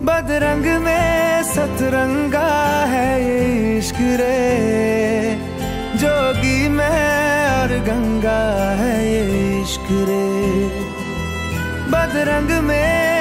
बदरंग में सतरंगा है ये इश्क रे, जोगी में और गंगा है ये इश्क रे। बदरंग में